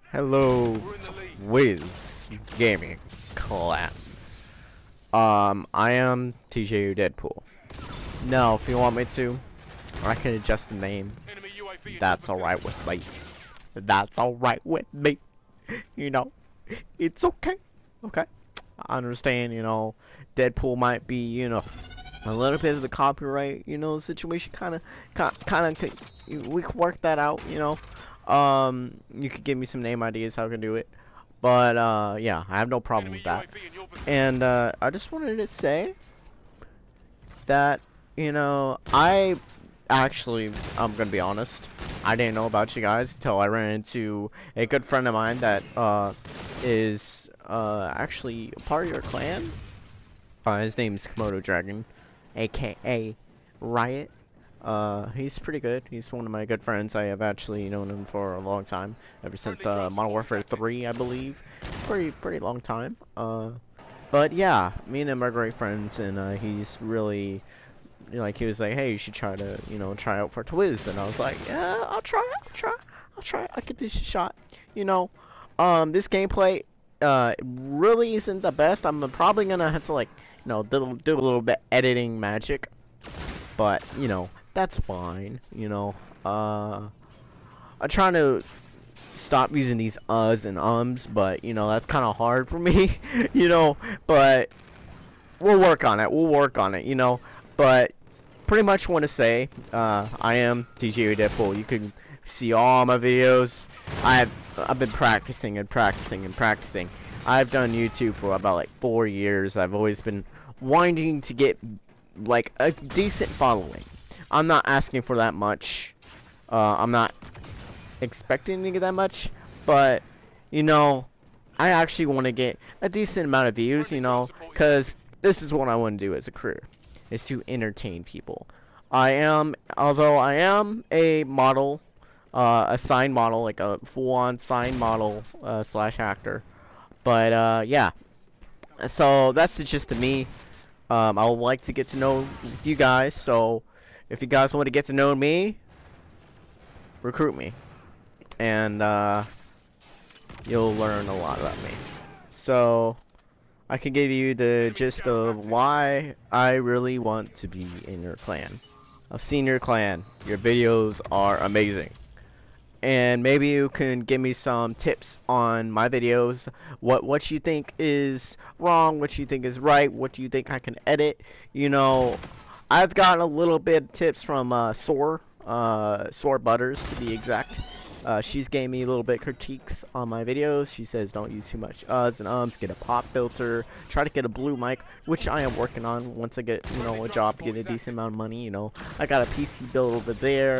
Hello, TwiZ Gaming Clan. I am TJ Deadpool. Now, if you want me to, I can adjust the name. That's alright with me. That's alright with me. You know, it's okay. Okay. I understand, you know, Deadpool might be, you know, a little bit of the copyright, you know, situation kind of, we could work that out, you know. You could give me some name ideas how I can do it, but yeah, I have no problem with that. And I just wanted to say that, you know, I'm gonna be honest, I didn't know about you guys until I ran into a good friend of mine that is actually a part of your clan. His name is Komodo Dragon, aka Riot. He's pretty good. He's one of my good friends. I have actually known him for a long time, ever since Modern Warfare 3, I believe. Pretty long time. But yeah, me and him are great friends, and he's really, you know, like, he was like, hey, you should try to, you know, try out for TwiZ, and I was like, yeah, I'll try, I'll give this a shot, you know. This gameplay, really isn't the best. I'm probably gonna have to, like, you know, do a little bit editing magic, but, you know, that's fine, you know. I'm trying to stop using these uhs and ums, but, you know, that's kind of hard for me, you know, but we'll work on it, you know. But pretty much want to say, I am TJ Deadpool. You can see all my videos. I've been practicing. I've done YouTube for about like 4 years. I've always been wanting to get like a decent following. I'm not asking for that much. I'm not expecting to get that much, but, you know, I actually want to get a decent amount of views, you know, because this is what I want to do as a career, is to entertain people. Although I am a model, a sign model, like a full-on sign model slash actor, but yeah, so that's just to me. I would like to get to know you guys, so if you guys want to get to know me, recruit me, and you'll learn a lot about me. So I can give you the gist of why I really want to be in your clan. I've seen your clan. Your videos are amazing. And maybe you can give me some tips on my videos. What you think is wrong, what you think is right, what do you think I can edit. You know, I've gotten a little bit of tips from Soar Butters to be exact. She's gave me a little bit critiques on my videos. She says don't use too much uhs and ums, get a pop filter, try to get a blue mic, which I am working on once I get, you know, a job, get a decent amount of money, you know. I got a PC built over there.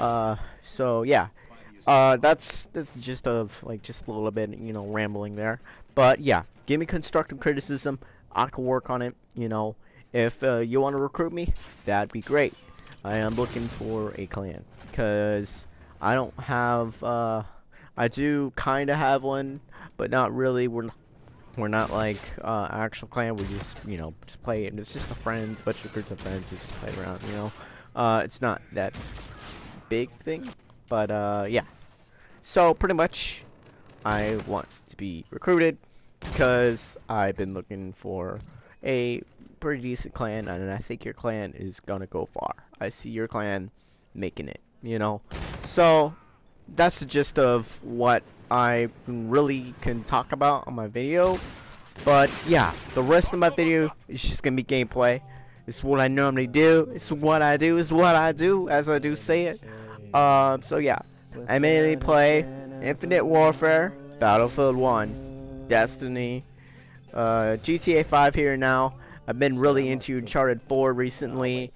So yeah. That's just of, like, just a little bit, you know, rambling there. But yeah, give me constructive criticism. I can work on it, you know. If you want to recruit me, that'd be great. I am looking for a clan, because I don't have, I do kind of have one, but not really. We're not like actual clan. We just, you know, just play it. It's just a friends, bunch of groups of friends. We just play around, you know. It's not that big thing, but yeah. So pretty much, I want to be recruited because I've been looking for a pretty decent clan, and I think your clan is gonna go far. I see your clan making it, you know. So that's the gist of what I really can talk about on my video. But yeah, the rest of my video is just gonna be gameplay. It's what I normally do. It's what I do. Is what I do, as I do say it. So yeah, I mainly play Infinite Warfare, Battlefield 1, Destiny, GTA 5 here now. I've been really into Uncharted 4 recently.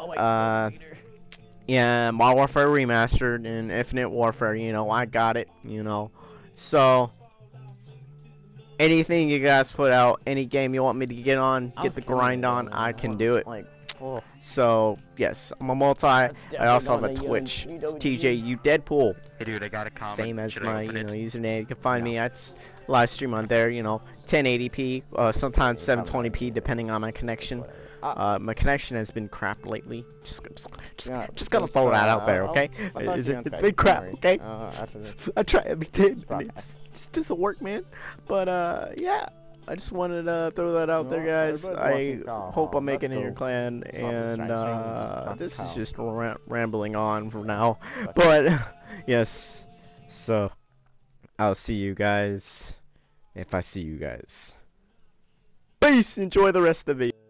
Yeah, Modern Warfare Remastered and Infinite Warfare, you know, I got it, you know. So anything you guys put out, any game you want me to get on, get the grind on, I can do it. So yes, I'm a multi. I also have a Twitch. It's TJ Deadpool. Hey dude, I got a comment. Same as my, you know, username. You can find me. I live stream on there. You know, 1080p, sometimes 720p, depending on my connection. My connection has been crap lately. Yeah, Just gonna throw that out there, okay? It's been crap, okay? After this. I try everything, and broadcast. it just doesn't work, man. But yeah, I just wanted to throw that out there, guys. I hope I'm making it in your clan, and this is just rambling on for now. But yes, so I'll see you guys if I see you guys. Peace. Enjoy the rest of the video.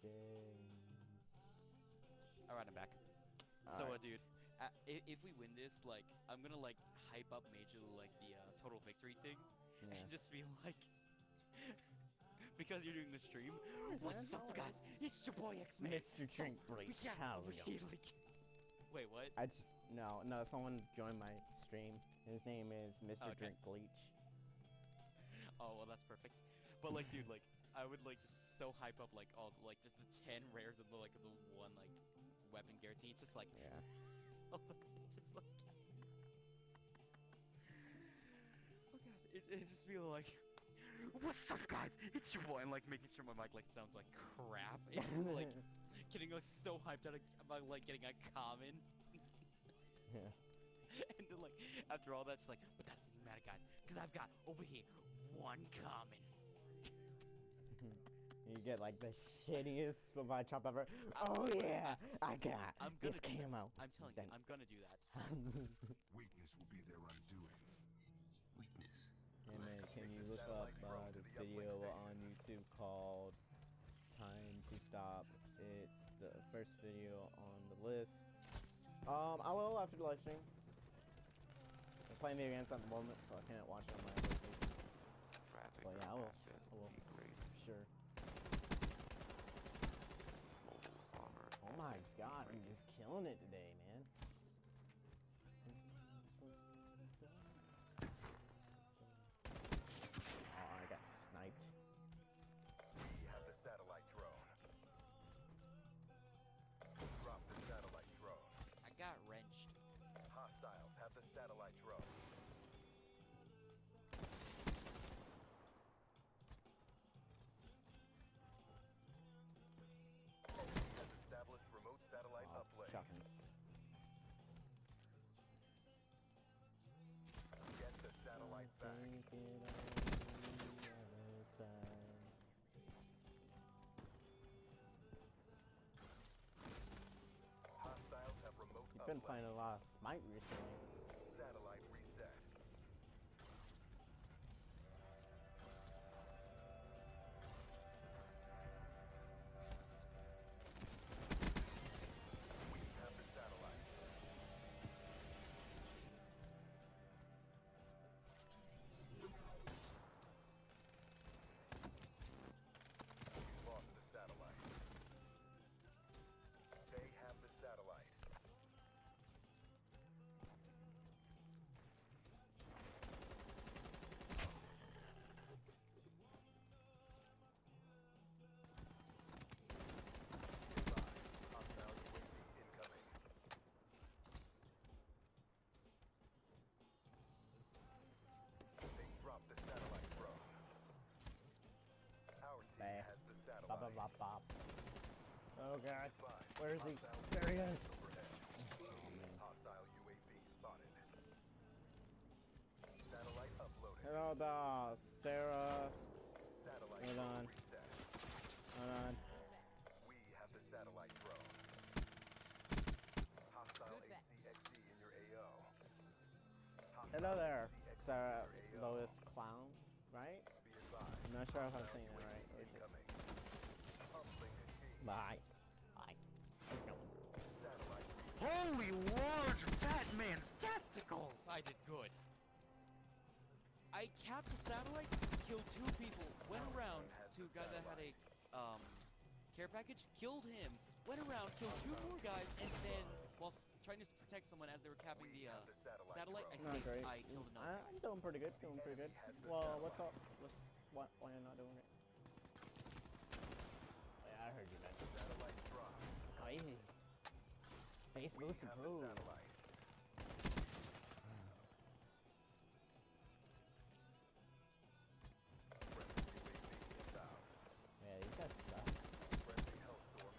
Alright, I'm back. So, dude, if we win this, like, I'm gonna, like, hype up majorly, like, the, total victory thing, and just be like, because you're doing the stream, what's up, guys? It's your boy X-Man. Mr. Drink Bleach, how's it going? Wait, what? No, someone joined my stream. His name is Mr. Okay. Drink Bleach. Oh, well, that's perfect. But, like, dude, like, I would, like, just so hype up, like, all, like, just the 10 rares of the, like, the one, like, weapon guarantee. It's just like, Yeah. just like, oh god, it just feel like, what's up, guys? It's your boy, and like making sure my mic like sounds like crap. It's just like getting like so hyped out about like getting a common. Yeah. And then like after all that, it's like, but that doesn't matter, guys, because I've got over here one common. You get like the shittiest Levi chop ever. Oh yeah, I got this camo. I'm telling you, I'm gonna do that. Weakness will be their undoing. Weakness. Hey man, can you look up this video on YouTube called Time to Stop? It's the first video on the list. I will after the live stream. I'm playing video games at the moment, so I can't watch it on my PlayStation. But yeah, I will. For sure. Oh my god, I'm just killing it today, man. Oh, I got sniped. We have the satellite drone. Drop the satellite drone. I got wrenched. Hostiles have the satellite drone. Has established remote satellite uplink. Shocking. Get the satellite back. Hostiles have remote You've been uplink. playing a lot of Smite recently. Satellite reset. We have the satellite. We lost the satellite. They have the satellite. Hostile UAV incoming. They dropped the satellite drone. Our team Bam. has the Bop, satellite. bop, bop, bop. Oh god. Advise, Where is he? hostile There he UAV is. overhead. Hostile UAV spotted. Satellite uploaded. Hello, Sarah. Satellite Hold drone on. reset. Hold on. We have the satellite drone. Hostile HCXD in your AO. Hostile Hello there, HCXD Sarah in your AO. Lois Clown, right? Be advised, I'm not sure if I'm hostile saying that UAV right. incoming. Uplink achieved. Bye. Bye. How's it going? Satellite reset. Holy large fat man's testicles! I did good. I capped a satellite, killed 2 people, went around to a guy that had a care package, killed him, went around, killed 2 more guys, and then while trying to protect someone as they were capping the satellite, Not great. I killed another. I'm doing pretty good. Doing pretty good. Well, what's up? Why are you not doing it? Yeah, I heard you, man. Satellite drop. Oh, easy. Face We boost have the approved. satellite. Friendly UAV inbound. Yeah, these guys suck. Friendly Hellstorm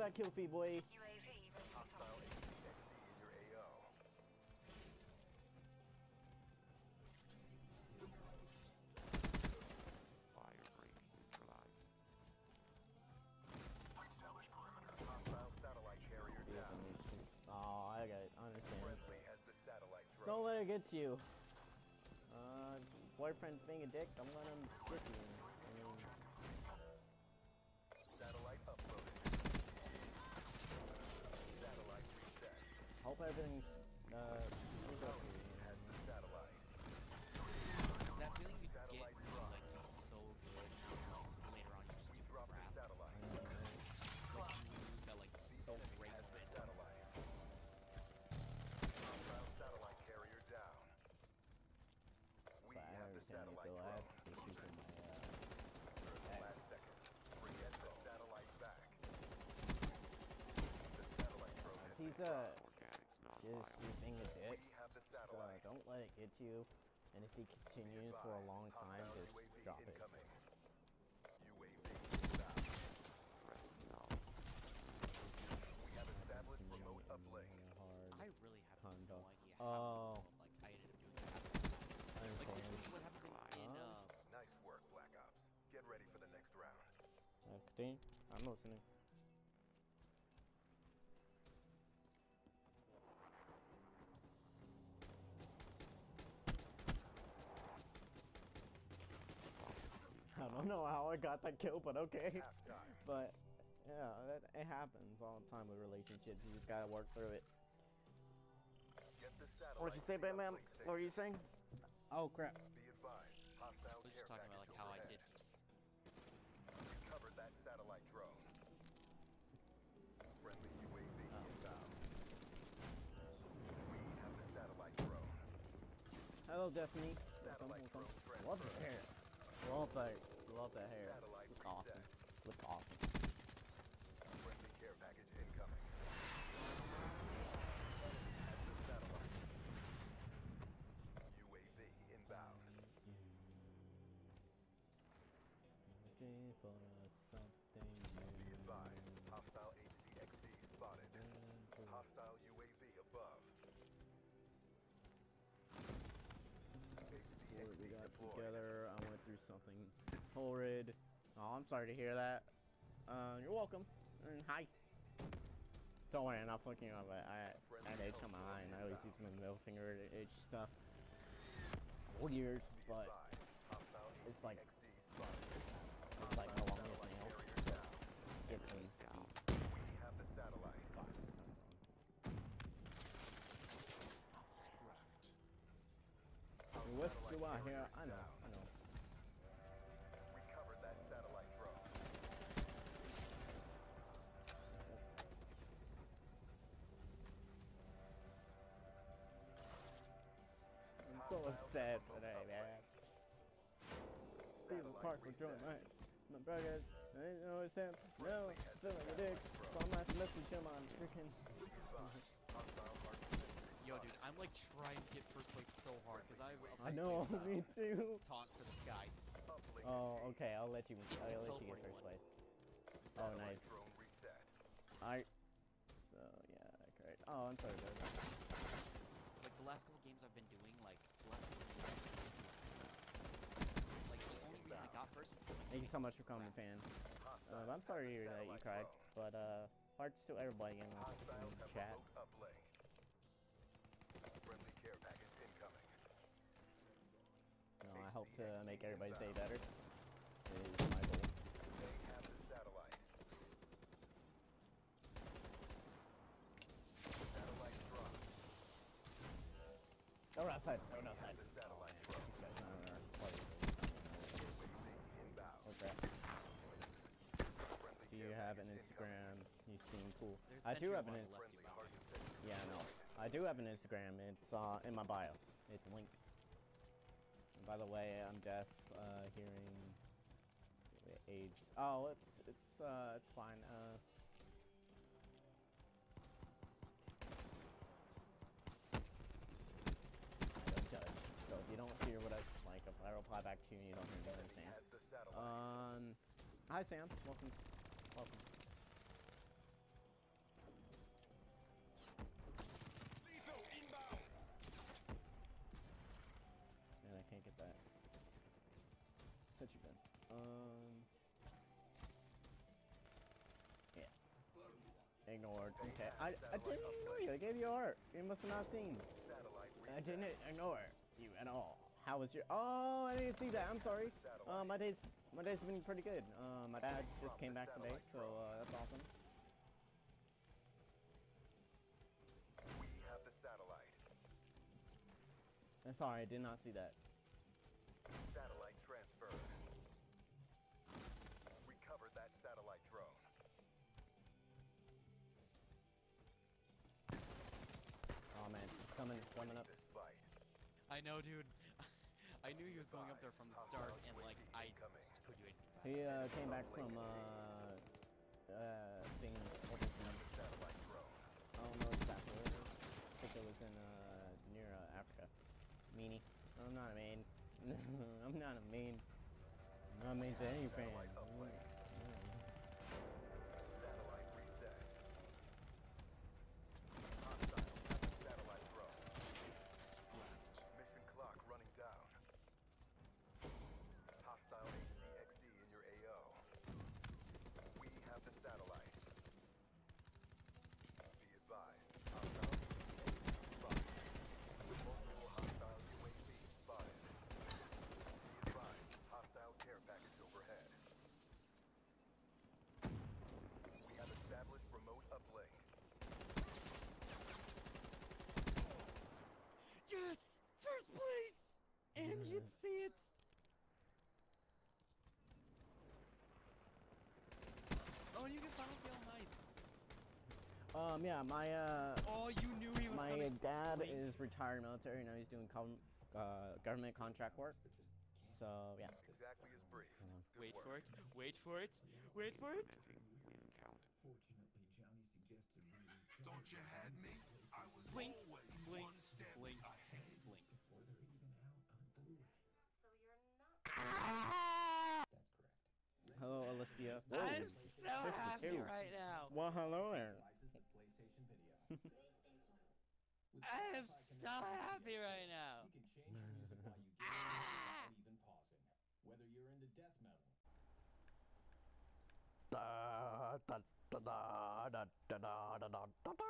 that kill feed, boy. UAV Hostile HCXD in your AO. Fire break neutralized. Establish perimeter. Hostile satellite carrier down. Oh, I got it. I understand. Friendly has the satellite drone. Don't let it get you. Boyfriend's being a dick. I'm gonna get you. I mean, Satellite uploaded. Satellite reset. hope everything's goes up for you. Has the satellite. That feeling you get Satellite when you drop. like do so good, and like later on you just do Drop the crap. satellite. Like you lose that like so Enemy great has the momentum. satellite. Hostile satellite carrier down. We But I have the understand satellite so I drone. have issues with my Last seconds. Get the satellite back. The satellite drone has He's just being a dick. We have the So satellite. don't let it get you. And if he continues for a long time, Hostile just UAV drop it. incoming. UAV inbound. We have established remote uplink. I really have no Condo. idea how Oh. like I ended up doing that. I Like understand. literally what happens in Nice work, Black Ops. Get ready for the next round. Continue. I'm listening. I don't know how I got that kill, but okay. Halftime. But yeah, it happens all the time with relationships. You just gotta work through it. Get the satellite. What you say, to the Batman? uplink What were you station. saying? Oh crap. Be advised. Hostile I was care just talking about package like how I overhead. did. Recovered that satellite drone. Friendly UAV inbound. We have the satellite drone. Hello, Destiny. Satellite drone Love the hair. Love that hair. Satellite Looks awesome. reset. Looks awesome. Friendly care package incoming. Has the satellite. UAV inbound. Looking for something Be new. advised. Hostile HCXD spotted. Hostile UAV above. Before we HCXD got deployed. together, I went through something horrid. Oh, I'm sorry to hear that. You're welcome. And hi. Don't worry, I'm not fucking up. I had itch on my eye, and I always use my middle finger to itch stuff. Weird, Be but advised. Hostile it's like HCXD spotted. it's like no longer a Satellite nail. carrier down. Gets me. We have the satellite. What's Satellite the one here? carrier is I know, down. I know. Recovered that satellite drone. I'm so upset today, man. He's the Satellite park for reset. joint night. My brothers, I didn't know it's him. No, feeling a dick. So I'm not message him on freaking. Be advised. Hostile market sentry Yo, spotted. dude, I'm like trying to get first place so hard because I know, me too. Taunt to the sky. Uplink Oh, achieved. okay, I'll let you. It's I'll let you get teleporting first one. place. Satellite nice. drone reset. Alright. So yeah, great. Oh, I'm sorry, bro. Like the last couple games I've been doing, like the last couple games, like the only reason I got first was Thank you so much for coming, fan. Hostiles I'm sorry have to the hear that you satellite cried, drone. but hearts to everybody in Hostiles the have chat. remote uplink. Friendly care package incoming. No, I hope to make HCXD everybody's day inbound. better. It is my goal. They have the satellite. Satellite dropped. Go outside. Go We have outside. the satellite drone. These guys are UAV inbound. Okay. Friendly Do you care have an package incoming. Instagram? You seem cool. There's I do Sentry have an on the Instagram. left. Friendly target sentry Yeah, I know. deployed. I do have an Instagram. It's in my bio. It's linked. And by the way, I'm deaf, hearing, AIDS. Oh, it's fine. I don't judge. So if you don't hear what I like, if I reply back to you and you don't hear me, Enemy understand. has the satellite. Hi Sam. Welcome. Welcome. can't get that. Such a gun. Yeah. Ignored. Okay. I didn't ignore you. I gave you art. You must have not seen. I didn't ignore you at all. How was your? Oh, I didn't see that. I'm sorry. My day's been pretty good. My dad just came back today, so that's awesome. We have the satellite. I'm sorry, I did not see that. Satellite transferred. Recovered that satellite drone. Oh man, coming up. This fight. I know, dude. I knew he was going up there from the start, and like I couldn't do anything. He came back from thing. What was his name? Satellite drone. I don't know exactly where it is. I think it was in near Africa. Meanie. I'm not a main. I'm not a main. I'm not main to anything. Satellite reset. Hostiles have the satellite drone. Mission clock running down. Hostile ACXD in your AO. We have the satellite. Be advised. Hostile ACXD spotted. Multiple hostile UAV spotted. Be advised. Hostile care package overhead. We have established remote uplink. Yes! First place! And you'd see it! Oh, you can final kill, nice. Yeah, my Oh, you knew he was my coming. dad Blink. is retired military. Now he's doing government contract work. So yeah. Exactly as briefed. Good Wait work. for it. Wait for it. Wait for it. Fortunately, Johnny suggested we Thought you had me? I was Blink, always blink, one step blink, ahead. blink. before they're even out on Blu-ray. So you're not. That's correct. Hello, Alicia. I'm so happy 52. right now. Well, hello there. Devices with PlayStation Video. With I am Spotify so connected happy to right now. you can change your music while you get without even pausing. Whether you're into death metal. Da da da da da da da da da.